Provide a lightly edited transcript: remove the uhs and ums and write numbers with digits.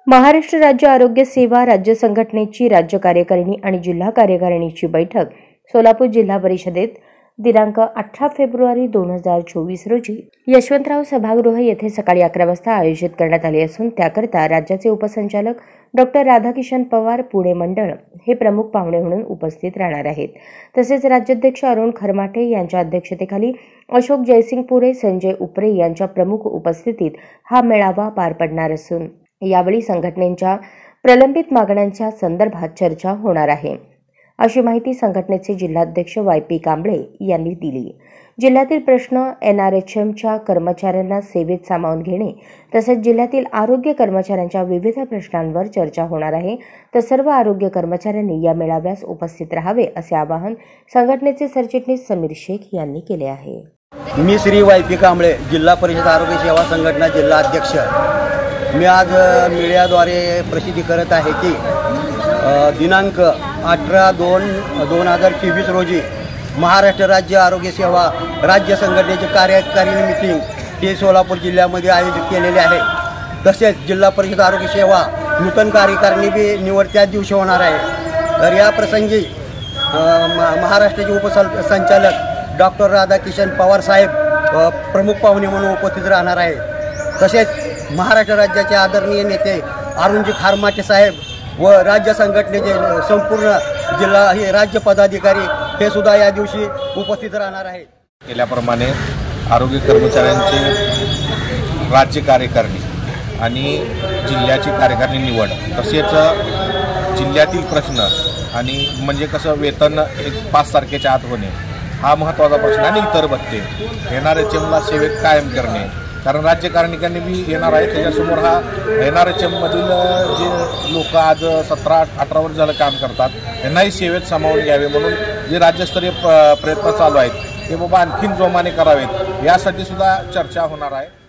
महाराष्ट्र राज्य आरोग्य सेवा राज्य संघटनेची राज्य कार्यकारिणी आणि जिल्हा कार्यकारिणीची बैठक सोलापूर जिल्हा परिषदेत दिनांक 18 फेब्रुवारी 2024 रोजी यशवंतराव सभागृह येथे सकाळी 11 वाजता आयोजित करण्यात आली असून त्याकरता राज्याचे उपसंचालक डॉक्टर राधाकिशन पवार पुणे मंडळ हे प्रमुख पाहुणे म्हणून उपस्थित राहणार आहेत। तसेच राज्याध्यक्ष अरुण खरमाटे यांच्या अध्यक्षतेखाली अशोक जयसिंगपुरे, संजय उपरे यांच्या प्रमुख उपस्थितीत हा मेळावा पार पडणार असून यावेळी संघटनेच्या प्रलंबित मागण्यांच्या संदर्भात चर्चा होणार आहे, अशी माहिती संघटनेचे जिल्हाध्यक्ष YP कांबळे यांनी दिली। जिल्ह्यातील प्रश्न, NRHMच्या कर्मचाऱ्यांना सेवेत सामावून घेणे तसेच जिल्ह्यातील आरोग्य कर्मचाऱ्यांच्या विविध प्रश्नांवर चर्चा होणार आहे। तर सर्व आरोग्य कर्मचाऱ्यांनी या मेळाव्यास उपस्थित राहावे असे आवाहन संघटनेचे सरचिटणीस समीर शेख यांनी केले आहे। मी श्री YP कांबळे, जिल्हा परिषद आरोग्य सेवा संघटना जिल्हा अध्यक्ष। मी आज मीडियाद्वारे प्रसिद्धी करत आहे की दिनांक 18/2/2024 रोजी महाराष्ट्र राज्य आरोग्य सेवा राज्य संघटनेची कार्यकारिणी मीटिंग हे सोलापूर जिल्ह्यामध्ये आयोजित केलेले आहे। तसेच जिल्हा परिषद आरोग्य सेवा नूतन कार्यकारिणी बी निवड त्याच दिवशी होणार आहे। तर या प्रसंगी महाराष्ट्राचे उपसंचालक डॉक्टर राधाकिशन पवार साहेब प्रमुख पाहुणे म्हणून उपस्थित राहणार आहे। तसेच महाराष्ट्र राज्याचे आदरणीय नेते अरुणजी खरमाटे साहेब व राज्य संघटनेचे संपूर्ण जिल्हा हे राज्य पदाधिकारी हे सुद्धा या दिवशी उपस्थित राहणार आहेत। केल्याप्रमाणे आरोग्य कर्मचाऱ्यांची राज्य कार्यकारिणी आणि जिल्ह्याची कार्यकारिणी निवड, तसेच जिल्ह्यातील प्रश्न आणि म्हणजे कसं वेतन 5 तारखेच्या आत होणे हा महत्त्वाचा प्रश्न आणि इतर भत्ते NRHMला सेवेत कायम करणे, कारण राज्यकारिणीकांनी बी येणार आहे। त्याच्यासमोर हा NRHMमधील जे लोक आज 17-18 वर्ष झालं काम करतात त्यांनाही सेवेत सामावून घ्यावे म्हणून जे राज्यस्तरीय प्रयत्न चालू आहेत ते बाबा आणखीन जोमाने करावेत, यासाठी सुद्धा चर्चा होणार आहे।